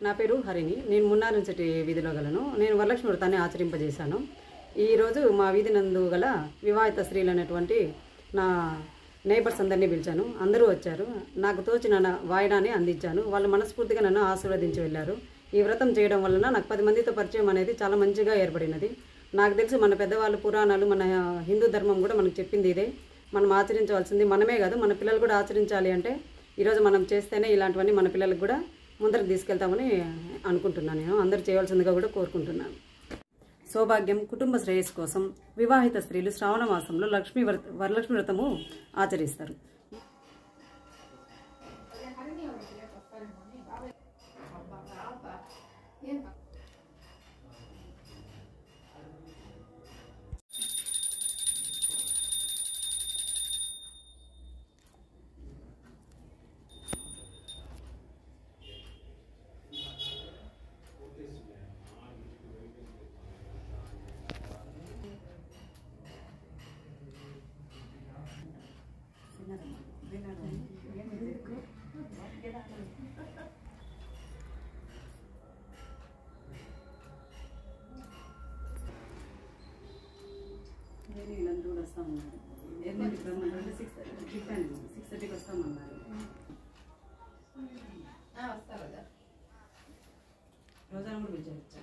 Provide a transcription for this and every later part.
నా పేరు హరిణి. నేను మున్నార్ నుంచి వీధిలో గలను. నేను వరలక్ష్మి వ్రతాన్ని ఆచరింపజేశాను. ఈరోజు మా వీధి నందు గల వివాహిత స్త్రీలు అనేటువంటి నా నైబర్స్ అందరినీ పిలిచాను. అందరూ వచ్చారు. నాకు తోచిన వాయినాన్ని అందించాను. వాళ్ళు మనస్ఫూర్తిగా నన్ను ఆశీర్వదించి వెళ్ళారు. ఈ వ్రతం చేయడం వలన నాకు 10 మందితో పరిచయం అనేది చాలా మంచిగా ఏర్పడినది. నాకు తెలిసి మన పెద్దవాళ్ళు పురాణాలు, మన హిందూ ధర్మం కూడా మనకు చెప్పింది ఇదే. మనం ఆచరించవలసింది మనమే కాదు, మన పిల్లలు కూడా ఆచరించాలి. అంటే ఈరోజు మనం చేస్తేనే ఇలాంటివన్నీ మన పిల్లలకు కూడా ముందరకు తీసుకెళ్తామని అనుకుంటున్నాను. నేను అందరూ చేయవలసిందిగా కూడా కోరుకుంటున్నాను. సౌభాగ్యం, కుటుంబ శ్రేయస్సు కోసం వివాహిత స్త్రీలు శ్రావణ మాసంలో వరలక్ష్మి వ్రతము ఆచరిస్తారు. వీళ్ళందరూ కూడా వస్తామన్నారు. 6:30కి వస్తామన్నారు. రోజాను కూడా పిలిచారు.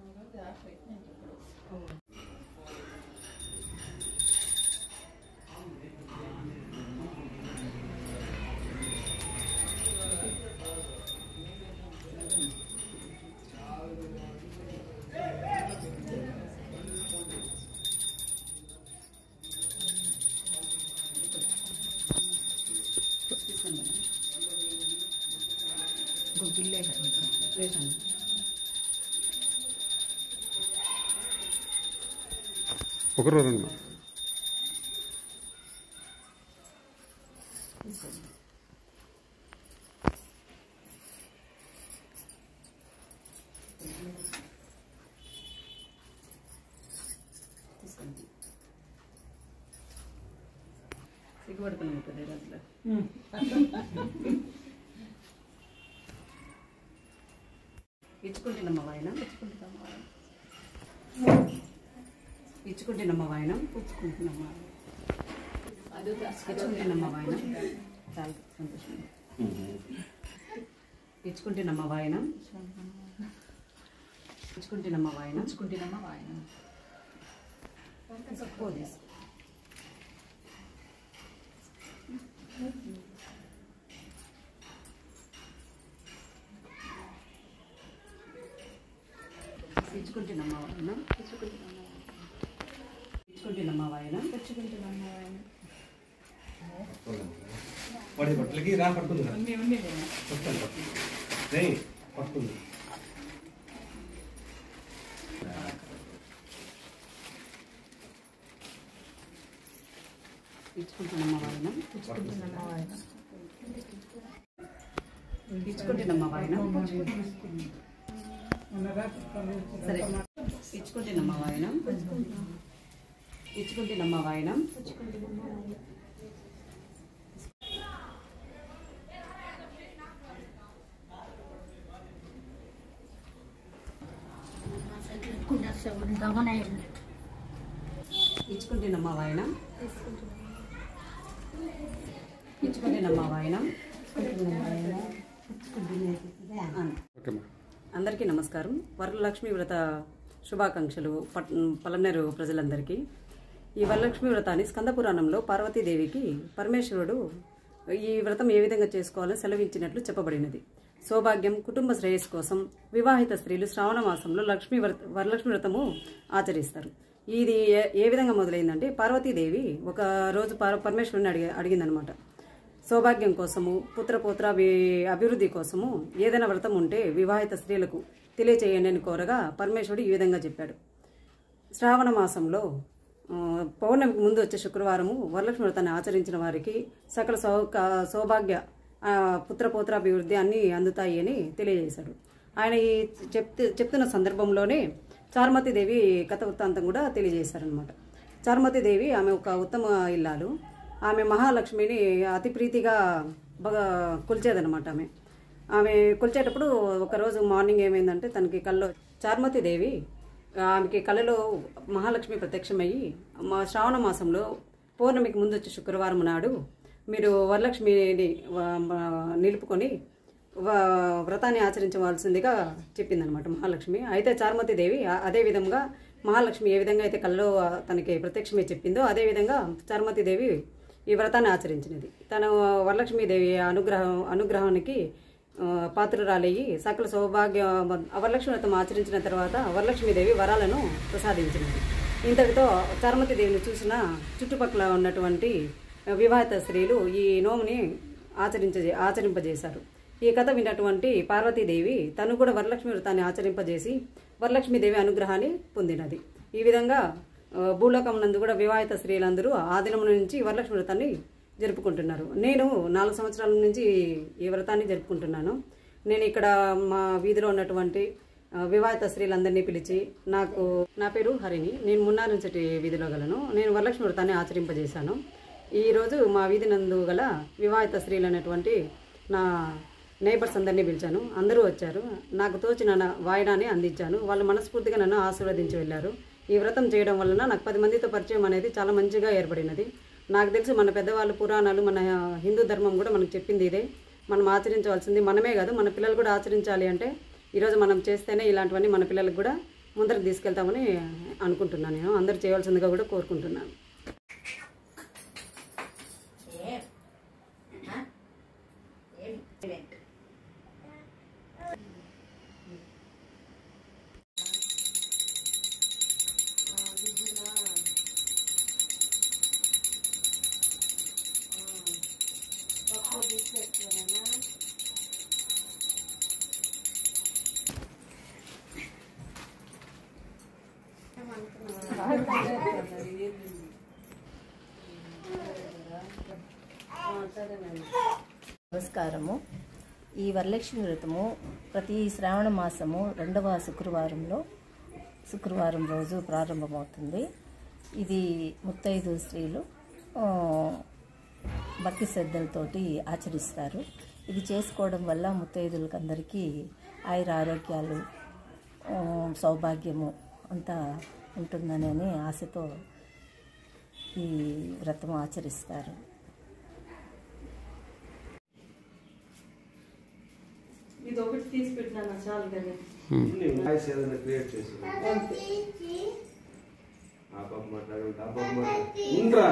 ఒకరు రండి. సిగ్గుపడుతున్నాం కదా రోజులో. ఇచ్చుకుంటున్నమ్మ వాయనం, ఇచ్చుకుంటున్నమ్మ వాయనం, ఇచ్చుకుంటున్నమ్మ వాయనం. చాలా సంతోషం. ఇచ్చుకుంటున్నమ్మ వాయనం, ఇచ్చుకుంటున్నమ్మ వాయనం, ఇచ్చుకుంటున్నమ్మ వాయనం. పోలీస్ ఇచ్చుకుంటున్నమ్మ వాయనం, ఇచ్చుకుంటున్నమ్మ వాయనం, ఇచ్చుకుంటున్నమ్మ వాయనం. వాడి బట్టలకి రా పడుతుంది కదా, పడుతుంది. ఇచ్చుకుంటున్నమ్మ వాయనం, ఇచ్చుకుంటున్నమ్మ వాయనం, ఇచ్చుకుంటున్నమ్మ వాయనం. సరే, ఇచ్చుకుంటున్నమ్మ వాయనం, ఇచ్చుకుంటున్నమ్మ వాయనం. ఇచ్చుకుంటున్నమ్మ వాయనం, ఇచ్చుకుంటున్నమ్మ వాయనం. అందరికీ నమస్కారం. వరలక్ష్మి వ్రత శుభాకాంక్షలు పలమనేరు ప్రజలందరికీ. ఈ వరలక్ష్మి వ్రతాన్ని స్కంద పురాణంలో పార్వతీదేవికి పరమేశ్వరుడు ఈ వ్రతం ఏ విధంగా చేసుకోవాలో సెలవించినట్లు చెప్పబడినది. సౌభాగ్యం, కుటుంబ శ్రేయస్సు కోసం వివాహిత స్త్రీలు శ్రావణ మాసంలో వరలక్ష్మి వ్రతము ఆచరిస్తారు. ఇది ఏ విధంగా మొదలైందంటే, పార్వతీదేవి ఒక రోజు పరమేశ్వరుని అడిగిందనమాట. సౌభాగ్యం కోసము, పుత్రపోత్ర అభివృద్ధి కోసము ఏదైనా వ్రతం ఉంటే వివాహిత స్త్రీలకు తెలియచేయండి అని కోరగా పరమేశ్వరుడు ఈ విధంగా చెప్పాడు. శ్రావణ మాసంలో పౌర్ణమికి ముందు వచ్చే శుక్రవారము వరలక్ష్మి వ్రతాన్ని ఆచరించిన వారికి సకల సౌభాగ్య, పుత్రపోత్రాభివృద్ధి అన్నీ అందుతాయి అని తెలియజేశాడు. ఆయన ఈ చెప్తున్న సందర్భంలోనే చారుమతీదేవి కథ వృత్తాంతం కూడా తెలియజేశారనమాట. చారుమతీదేవి ఆమె ఒక ఉత్తమ ఇల్లాలు. ఆమె మహాలక్ష్మిని అతి ప్రీతిగా బాగా కొలిచేదనమాట. ఆమె కొలిచేటప్పుడు ఒకరోజు మార్నింగ్ ఏమైందంటే తనకి కల్లో చార్మతి దేవి ఆమెకి కళలో మహాలక్ష్మి ప్రత్యక్షమయ్యి మా శ్రావణ మాసంలో పౌర్ణమికి ముందు వచ్చే శుక్రవారం నాడు మీరు వరలక్ష్మిని నిలుపుకొని వ్రతాన్ని ఆచరించవలసిందిగా చెప్పిందనమాట మహాలక్ష్మి. అయితే చార్మతి దేవి అదే విధంగా మహాలక్ష్మి ఏ విధంగా అయితే కల్లో తనకి ప్రత్యక్షమే చెప్పిందో అదేవిధంగా చార్మతి దేవి ఈ వ్రతాన్ని ఆచరించినది. తను వరలక్ష్మీదేవి అనుగ్రహానికి పాత్రురాలయ్యి సకల సౌభాగ్య వరలక్ష్మి వ్రతం ఆచరించిన తర్వాత వరలక్ష్మీదేవి వరాలను ప్రసాదించినది. ఇంతటితో చార్మతి దేవిని చూసిన చుట్టుపక్కల ఉన్నటువంటి వివాహిత స్త్రీలు ఈ నోముని ఆచరింపజేశారు. ఈ కథ విన్నటువంటి పార్వతీదేవి తను కూడా వరలక్ష్మి వ్రతాన్ని ఆచరింపజేసి వరలక్ష్మీదేవి అనుగ్రహాన్ని పొందినది. ఈ విధంగా భూలోకం నందు కూడా వివాహిత స్త్రీలందరూ ఆ దినం నుంచి వరలక్ష్మి వ్రతాన్ని జరుపుకుంటున్నారు. నేను 4 సంవత్సరాల నుంచి ఈ వ్రతాన్ని జరుపుకుంటున్నాను. నేను ఇక్కడ మా వీధిలో ఉన్నటువంటి వివాహిత స్త్రీలందరినీ పిలిచి నా పేరు హరిణి, నేను మున్నార్ నుంచి వీధిలో గలను. నేను వరలక్ష్మి వ్రతాన్ని ఆచరింపజేశాను. ఈరోజు మా వీధి నందు గల వివాహిత స్త్రీలు అనేటువంటి నా నైబర్స్ అందరినీ పిలిచాను. అందరూ వచ్చారు. నాకు తోచిన వాయినాన్ని అందించాను. వాళ్ళు మనస్ఫూర్తిగా నన్ను ఆశీర్వదించి వెళ్ళారు. ఈ వ్రతం చేయడం వలన నాకు 10 మందితో పరిచయం అనేది చాలా మంచిగా ఏర్పడినది. నాకు తెలిసి మన పెద్దవాళ్ళు పురాణాలు మన హిందూ ధర్మం కూడా మనకు చెప్పింది ఇదే. మనం ఆచరించవలసింది మనమే కాదు మన పిల్లలు కూడా ఆచరించాలి. అంటే ఈరోజు మనం చేస్తేనే ఇలాంటివన్నీ మన పిల్లలకు కూడా ముందరకు తీసుకెళ్తామని అనుకుంటున్నాను. నేను అందరూ చేయవలసిందిగా కూడా కోరుకుంటున్నాను. నమస్కారము. ఈ వరలక్ష్మి వ్రతము ప్రతి శ్రావణ మాసము 2వ శుక్రవారం రోజు ప్రారంభమవుతుంది. ఇది ముత్తైదు స్త్రీలు భక్తి శ్రద్ధలతోటి ఆచరిస్తారు. ఇది చేసుకోవడం వల్ల ముత్తైదులకు అందరికీ ఆయుర ఆరోగ్యాలు సౌభాగ్యము అంతా ఉంటుందనే ఆశతో ఈ వ్రతం ఆచరిస్తారు. ఇది ఒకటి తీసి పెట్టినా చాలు కదా. వాయిస్ ఏదైనా క్రియేట్ చేసి ఉండరా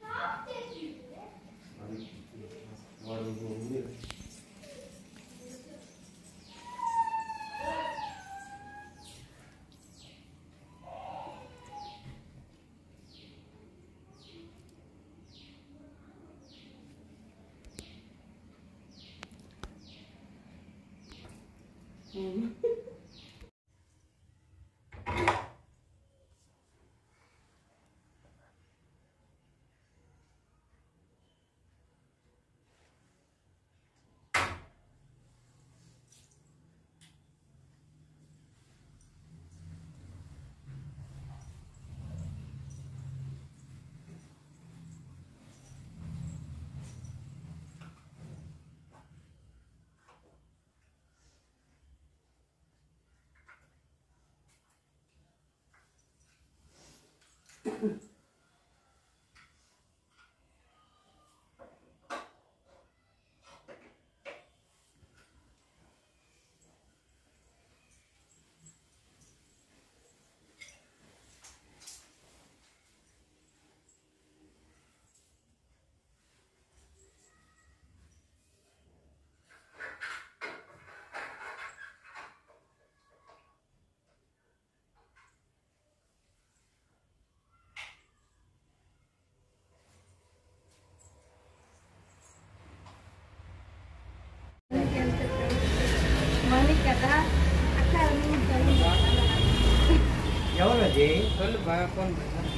ఎవరది ఫోన్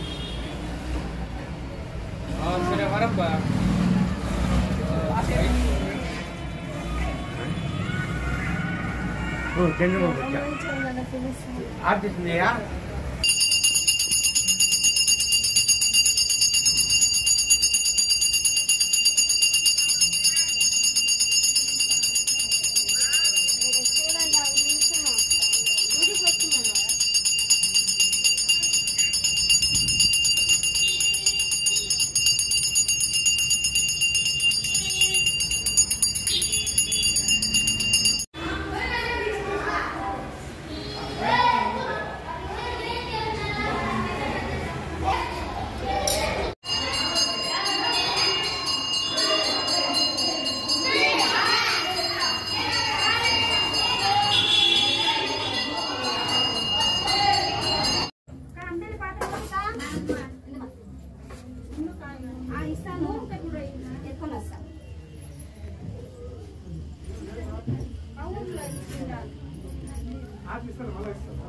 సరే వరబ్బా ఆర్టిస్ట్యా ఇస్తారు మళ్ళీ ఇస్తారు